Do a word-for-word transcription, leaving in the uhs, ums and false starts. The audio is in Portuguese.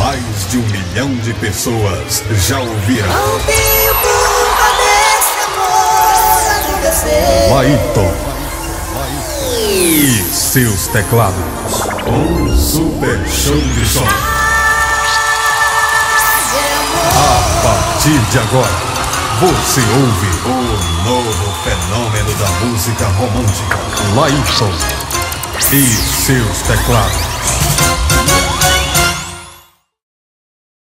Mais de um milhão de pessoas já ouviram. Não tenho culpa desse amor acontecer. Laíton e seus teclados. Um super show de som. A partir de agora, você ouve o novo fenômeno da música romântica. Laíton e seus teclados.